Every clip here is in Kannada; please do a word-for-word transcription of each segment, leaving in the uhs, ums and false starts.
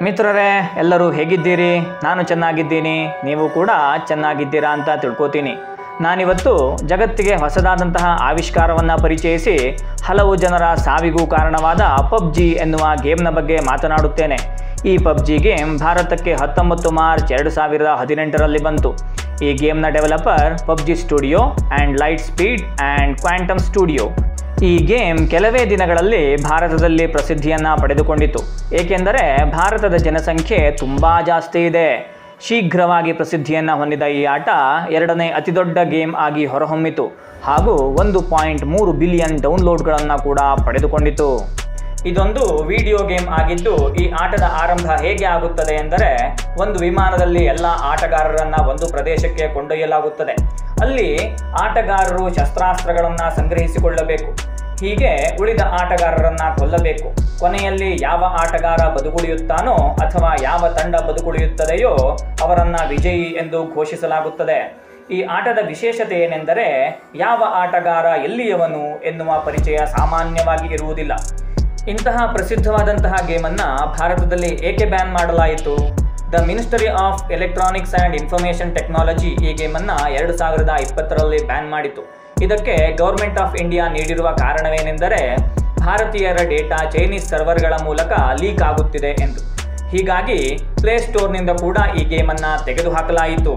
ಮಿತ್ರರೇ, ಎಲ್ಲರೂ ಹೇಗಿದ್ದೀರಿ? ನಾನು ಚೆನ್ನಾಗಿದ್ದೀನಿ, ನೀವು ಕೂಡ ಚೆನ್ನಾಗಿದ್ದೀರಾ ಅಂತ ತಿಳ್ಕೊತೀನಿ. ನಾನಿವತ್ತು ಜಗತ್ತಿಗೆ ಹೊಸದಾದಂತಹ ಆವಿಷ್ಕಾರವನ್ನು ಪರಿಚಯಿಸಿ ಹಲವು ಜನರ ಸಾವಿಗೂ ಕಾರಣವಾದ ಪಬ್ಜಿ ಎನ್ನುವ ಗೇಮ್ನ ಬಗ್ಗೆ ಮಾತನಾಡುತ್ತೇನೆ. ಈ ಪಬ್ಜಿ ಗೇಮ್ ಭಾರತಕ್ಕೆ ಹತ್ತೊಂಬತ್ತು ಮಾರ್ಚ್ ಎರಡು ಸಾವಿರದ ಹದಿನೆಂಟರಲ್ಲಿ ಬಂತು. ಈ ಗೇಮ್ನ developer PUBG studio and light speed and quantum studio. ಈ ಗೇಮ್ ಕೆಲವೇ ದಿನಗಳಲ್ಲಿ ಭಾರತದಲ್ಲಿ ಪ್ರಸಿದ್ಧಿಯನ್ನು ಪಡೆದುಕೊಂಡಿತು. ಏಕೆಂದರೆ ಭಾರತದ ಜನಸಂಖ್ಯೆ ತುಂಬ ಜಾಸ್ತಿ ಇದೆ. ಶೀಘ್ರವಾಗಿ ಪ್ರಸಿದ್ಧಿಯನ್ನು ಹೊಂದಿದ ಈ ಆಟ ಎರಡನೇ ಅತಿದೊಡ್ಡ ಗೇಮ್ ಆಗಿ ಹೊರಹೊಮ್ಮಿತು ಹಾಗೂ ಒಂದು ಪಾಯಿಂಟ್ ಮೂರು ಬಿಲಿಯನ್ ಡೌನ್ಲೋಡ್ಗಳನ್ನು ಕೂಡ ಪಡೆದುಕೊಂಡಿತು. ಇದೊಂದು ವಿಡಿಯೋ ಗೇಮ್ ಆಗಿದ್ದು, ಈ ಆಟದ ಆರಂಭ ಹೇಗೆ ಆಗುತ್ತದೆ ಎಂದರೆ, ಒಂದು ವಿಮಾನದಲ್ಲಿ ಎಲ್ಲ ಆಟಗಾರರನ್ನು ಒಂದು ಪ್ರದೇಶಕ್ಕೆ ಕೊಂಡೊಯ್ಯಲಾಗುತ್ತದೆ. ಅಲ್ಲಿ ಆಟಗಾರರು ಶಸ್ತ್ರಾಸ್ತ್ರಗಳನ್ನು ಸಂಗ್ರಹಿಸಿಕೊಳ್ಳಬೇಕು. ಹೀಗೆ ಉಳಿದ ಆಟಗಾರರನ್ನು ಕೊಲ್ಲಬೇಕು. ಕೊನೆಯಲ್ಲಿ ಯಾವ ಆಟಗಾರ ಬದುಕುಳಿಯುತ್ತಾನೋ ಅಥವಾ ಯಾವ ತಂಡ ಬದುಕುಳಿಯುತ್ತದೆಯೋ ಅವರನ್ನು ವಿಜಯಿ ಎಂದು ಘೋಷಿಸಲಾಗುತ್ತದೆ. ಈ ಆಟದ ವಿಶೇಷತೆ ಏನೆಂದರೆ, ಯಾವ ಆಟಗಾರ ಎಲ್ಲಿಯವನು ಎನ್ನುವ ಪರಿಚಯ ಸಾಮಾನ್ಯವಾಗಿ ಇರುವುದಿಲ್ಲ. ಇಂತಹ ಪ್ರಸಿದ್ಧವಾದಂತಹ ಗೇಮನ್ನು ಭಾರತದಲ್ಲಿ ಏಕೆ ಬ್ಯಾನ್ ಮಾಡಲಾಯಿತು? The ministry of electronics and information technology ಈ ಗೇಮನ್ನು ಎರಡು ಸಾವಿರದ ಇಪ್ಪತ್ತರಲ್ಲಿ ಬ್ಯಾನ್ ಮಾಡಿತು. ಇದಕ್ಕೆ ಗೌರ್ಮೆಂಟ್ ಆಫ್ ಇಂಡಿಯಾ ನೀಡಿರುವ ಕಾರಣವೇನೆಂದರೆ, ಭಾರತೀಯರ ಡೇಟಾ ಚೈನೀಸ್ ಸರ್ವರ್ಗಳ ಮೂಲಕ ಲೀಕ್ ಆಗುತ್ತಿದೆ ಎಂದು. ಹೀಗಾಗಿ ಪ್ಲೇಸ್ಟೋರ್ನಿಂದ ಕೂಡ ಈ ಗೇಮನ್ನು ತೆಗೆದುಹಾಕಲಾಯಿತು.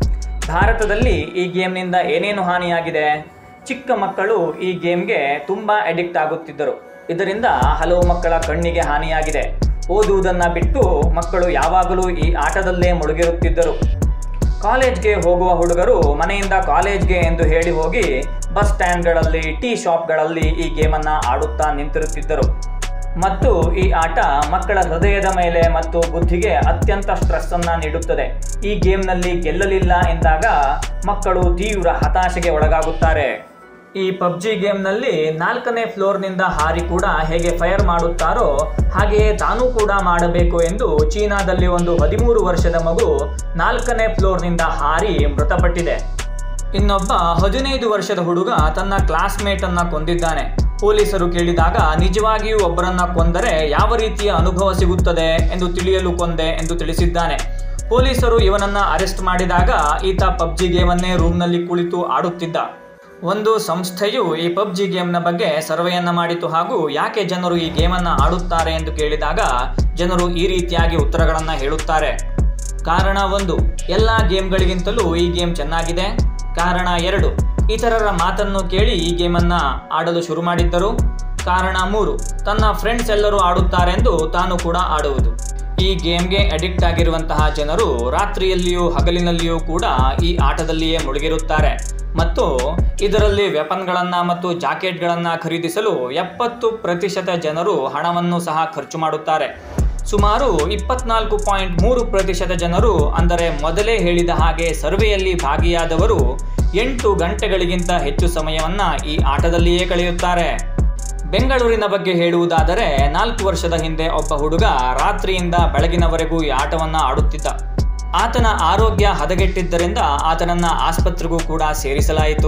ಭಾರತದಲ್ಲಿ ಈ ಗೇಮ್ನಿಂದ ಏನೇನು ಹಾನಿಯಾಗಿದೆ? ಚಿಕ್ಕ ಮಕ್ಕಳು ಈ ಗೇಮ್ಗೆ ತುಂಬ ಅಡಿಕ್ಟ್ ಆಗುತ್ತಿದ್ದರು. ಇದರಿಂದ ಹಲವು ಮಕ್ಕಳ ಕಣ್ಣಿಗೆ ಹಾನಿಯಾಗಿದೆ. ಓದುವುದನ್ನು ಬಿಟ್ಟು ಮಕ್ಕಳು ಯಾವಾಗಲೂ ಈ ಆಟದಲ್ಲೇ ಮುಳುಗಿರುತ್ತಿದ್ದರು. ಕಾಲೇಜ್ಗೆ ಹೋಗುವ ಹುಡುಗರು ಮನೆಯಿಂದ ಕಾಲೇಜ್ಗೆ ಎಂದು ಹೇಳಿ ಹೋಗಿ ಬಸ್ ಸ್ಟ್ಯಾಂಡ್ಗಳಲ್ಲಿ, ಟೀ ಶಾಪ್ಗಳಲ್ಲಿ ಈ ಗೇಮನ್ನು ಆಡುತ್ತಾ ನಿಂತಿರುತ್ತಿದ್ದರು. ಮತ್ತು ಈ ಆಟ ಮಕ್ಕಳ ಹೃದಯದ ಮೇಲೆ ಮತ್ತು ಬುದ್ಧಿಗೆ ಅತ್ಯಂತ ಸ್ಟ್ರೆಸ್ಸನ್ನು ನೀಡುತ್ತದೆ. ಈ ಗೇಮ್ನಲ್ಲಿ ಗೆಲ್ಲಲಿಲ್ಲ ಎಂದಾಗ ಮಕ್ಕಳು ತೀವ್ರ ಹತಾಶೆಗೆ ಒಳಗಾಗುತ್ತಾರೆ. ಈ ಪಬ್ಜಿ ಗೇಮ್ನಲ್ಲಿ ನಾಲ್ಕನೇ ಫ್ಲೋರ್ನಿಂದ ಹಾರಿ ಕೂಡ ಹೇಗೆ ಫೈರ್ ಮಾಡುತ್ತಾರೋ ಹಾಗೆಯೇ ತಾನೂ ಕೂಡ ಮಾಡಬೇಕು ಎಂದು ಚೀನಾದಲ್ಲಿ ಒಂದು ಹದಿಮೂರು ವರ್ಷದ ಮಗು ನಾಲ್ಕನೇ ಫ್ಲೋರ್ನಿಂದ ಹಾರಿ ಮೃತಪಟ್ಟಿದೆ. ಇನ್ನೊಬ್ಬ ಹದಿನೈದು ವರ್ಷದ ಹುಡುಗ ತನ್ನ ಕ್ಲಾಸ್ಮೇಟನ್ನು ಕೊಂದಿದ್ದಾನೆ. ಪೊಲೀಸರು ಕೇಳಿದಾಗ ನಿಜವಾಗಿಯೂ ಒಬ್ಬರನ್ನ ಕೊಂದರೆ ಯಾವ ರೀತಿಯ ಅನುಭವ ಸಿಗುತ್ತದೆ ಎಂದು ತಿಳಿಯಲು ಕೊಂದೆ ಎಂದು ತಿಳಿಸಿದ್ದಾನೆ. ಪೊಲೀಸರು ಇವನನ್ನು ಅರೆಸ್ಟ್ ಮಾಡಿದಾಗ ಈತ ಪಬ್ಜಿ ಗೇಮನ್ನೇ ರೂಮ್ನಲ್ಲಿ ಕುಳಿತು ಆಡುತ್ತಿದ್ದ. ಒಂದು ಸಂಸ್ಥೆಯು ಈ ಪಬ್ಜಿ ಗೇಮ್ನ ಬಗ್ಗೆ ಸರ್ವೆಯನ್ನು ಮಾಡಿತು ಹಾಗೂ ಯಾಕೆ ಜನರು ಈ ಗೇಮನ್ನು ಆಡುತ್ತಾರೆ ಎಂದು ಕೇಳಿದಾಗ ಜನರು ಈ ರೀತಿಯಾಗಿ ಉತ್ತರಗಳನ್ನು ಹೇಳುತ್ತಾರೆ. ಕಾರಣ ಒಂದು, ಎಲ್ಲ ಗೇಮ್ಗಳಿಗಿಂತಲೂ ಈ ಗೇಮ್ ಚೆನ್ನಾಗಿದೆ. ಕಾರಣ ಎರಡು, ಇತರರ ಮಾತನ್ನು ಕೇಳಿ ಈ ಗೇಮನ್ನು ಆಡಲು ಶುರು ಮಾಡಿದ್ದರು. ಕಾರಣ ಮೂರು, ತನ್ನ ಫ್ರೆಂಡ್ಸ್ ಎಲ್ಲರೂ ಆಡುತ್ತಾರೆಂದು ತಾನು ಕೂಡ ಆಡುವುದು. ಈ ಗೇಮ್ಗೆ ಅಡಿಕ್ಟ್ ಆಗಿರುವಂತಹ ಜನರು ರಾತ್ರಿಯಲ್ಲಿಯೂ ಹಗಲಿನಲ್ಲಿಯೂ ಕೂಡ ಈ ಆಟದಲ್ಲಿಯೇ ಮುಳುಗಿರುತ್ತಾರೆ. ಮತ್ತು ಇದರಲ್ಲಿ ವೆಪನ್ಗಳನ್ನು ಮತ್ತು ಜಾಕೆಟ್ಗಳನ್ನು ಖರೀದಿಸಲು ಎಪ್ಪತ್ತು ಪ್ರತಿಶತ ಜನರು ಹಣವನ್ನು ಸಹ ಖರ್ಚು ಮಾಡುತ್ತಾರೆ. ಸುಮಾರು ಇಪ್ಪತ್ನಾಲ್ಕು ಪಾಯಿಂಟ್ ಮೂರು ಪ್ರತಿಶತ ಜನರು, ಅಂದರೆ ಮೊದಲೇ ಹೇಳಿದ ಹಾಗೆ ಸರ್ವೆಯಲ್ಲಿ ಭಾಗಿಯಾದವರು, ಎಂಟು ಗಂಟೆಗಳಿಗಿಂತ ಹೆಚ್ಚು ಸಮಯವನ್ನು ಈ ಆಟದಲ್ಲಿಯೇ ಕಳೆಯುತ್ತಾರೆ. ಬೆಂಗಳೂರಿನ ಬಗ್ಗೆ ಹೇಳುವುದಾದರೆ, ನಾಲ್ಕು ವರ್ಷದ ಹಿಂದೆ ಒಬ್ಬ ಹುಡುಗ ರಾತ್ರಿಯಿಂದ ಬೆಳಗಿನವರೆಗೂ ಈ ಆಟವನ್ನು ಆಡುತ್ತಿದ್ದ. ಆತನ ಆರೋಗ್ಯ ಹದಗೆಟ್ಟಿದ್ದರಿಂದ ಆತನನ್ನು ಆಸ್ಪತ್ರೆಗೂ ಕೂಡ ಸೇರಿಸಲಾಯಿತು.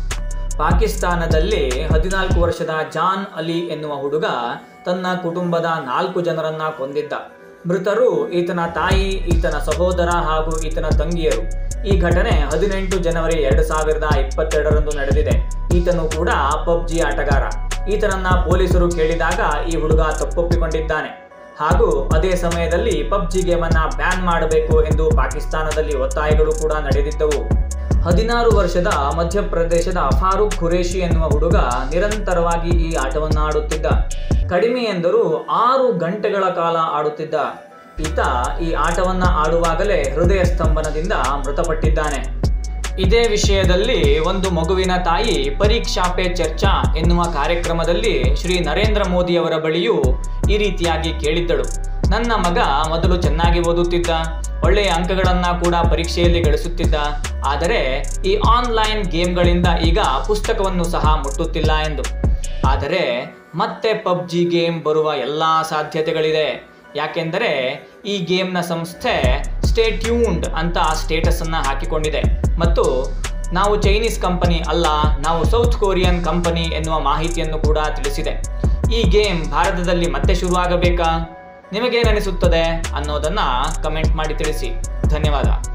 ಪಾಕಿಸ್ತಾನದಲ್ಲಿ ಹದಿನಾಲ್ಕು ವರ್ಷದ ಜಾನ್ ಅಲಿ ಎನ್ನುವ ಹುಡುಗ ತನ್ನ ಕುಟುಂಬದ ನಾಲ್ಕು ಜನರನ್ನ ಕೊಂದಿದ್ದ. ಮೃತರು ಈತನ ತಾಯಿ, ಈತನ ಸಹೋದರ ಹಾಗೂ ಈತನ ತಂಗಿಯರು. ಈ ಘಟನೆ ಹದಿನೆಂಟು ಜನವರಿ ಎರಡು ಸಾವಿರದ ಇಪ್ಪತ್ತೆರಡರಂದು ನಡೆದಿದೆ. ಈತನು ಕೂಡ ಪಬ್ಜಿ ಆಟಗಾರ. ಈತನನ್ನ ಪೊಲೀಸರು ಕೇಳಿದಾಗ ಈ ಹುಡುಗ ತಪ್ಪೊಪ್ಪಿಕೊಂಡಿದ್ದಾನೆ. ಹಾಗೂ ಅದೇ ಸಮಯದಲ್ಲಿ ಪಬ್ಜಿ ಗೇಮನ್ನು ಬ್ಯಾನ್ ಮಾಡಬೇಕು ಎಂದು ಪಾಕಿಸ್ತಾನದಲ್ಲಿ ಒತ್ತಾಯಗಳು ಕೂಡ ನಡೆದಿದ್ದವು. ಹದಿನಾರು ವರ್ಷದ ಮಧ್ಯಪ್ರದೇಶದ ಫಾರೂಕ್ ಖುರೇಶಿ ಎನ್ನುವ ಹುಡುಗ ನಿರಂತರವಾಗಿ ಈ ಆಟವನ್ನು ಆಡುತ್ತಿದ್ದ. ಕಡಿಮೆ ಎಂದರೂ ಆರು ಗಂಟೆಗಳ ಕಾಲ ಆಡುತ್ತಿದ್ದ. ಈತ ಈ ಆಟವನ್ನು ಆಡುವಾಗಲೇ ಹೃದಯ ಸ್ತಂಭನದಿಂದ ಮೃತಪಟ್ಟಿದ್ದಾನೆ. ಇದೇ ವಿಷಯದಲ್ಲಿ ಒಂದು ಮಗುವಿನ ತಾಯಿ ಪರೀಕ್ಷಾ ಪೇ ಚರ್ಚಾ ಎನ್ನುವ ಕಾರ್ಯಕ್ರಮದಲ್ಲಿ ಶ್ರೀ ನರೇಂದ್ರ ಮೋದಿಯವರ ಬಳಿಯೂ ಈ ರೀತಿಯಾಗಿ ಕೇಳಿದ್ದಳು. ನನ್ನ ಮಗ ಮೊದಲು ಚೆನ್ನಾಗಿ ಓದುತ್ತಿದ್ದ, ಒಳ್ಳೆಯ ಅಂಕಗಳನ್ನು ಕೂಡ ಪರೀಕ್ಷೆಯಲ್ಲಿ ಗಳಿಸುತ್ತಿದ್ದ, ಆದರೆ ಈ ಆನ್ಲೈನ್ ಗೇಮ್ಗಳಿಂದ ಈಗ ಪುಸ್ತಕವನ್ನು ಸಹ ಮುಟ್ಟುತ್ತಿಲ್ಲ ಎಂದು. ಆದರೆ ಮತ್ತೆ ಪಬ್ಜಿ ಗೇಮ್ ಬರುವ ಎಲ್ಲ ಸಾಧ್ಯತೆಗಳಿದೆ. ಯಾಕೆಂದರೆ ಈ ಗೇಮ್ನ ಸಂಸ್ಥೆ ಸ್ಟೇ ಟ್ಯೂನ್ಡ್ ಅಂತ ಸ್ಟೇಟಸನ್ನು ಹಾಕಿಕೊಂಡಿದೆ ಮತ್ತು ನಾವು ಚೈನೀಸ್ ಕಂಪನಿ ಅಲ್ಲ, ನಾವು ಸೌತ್ ಕೊರಿಯನ್ ಕಂಪನಿ ಎನ್ನುವ ಮಾಹಿತಿಯನ್ನು ಕೂಡ ತಿಳಿಸಿದೆ. ಈ ಗೇಮ್ ಭಾರತದಲ್ಲಿ ಮತ್ತೆ ಶುರುವಾಗಬೇಕಾ? ನಿಮಗೇನನಿಸುತ್ತದೆ ಅನ್ನೋದನ್ನು ಕಮೆಂಟ್ ಮಾಡಿ ತಿಳಿಸಿ. ಧನ್ಯವಾದ.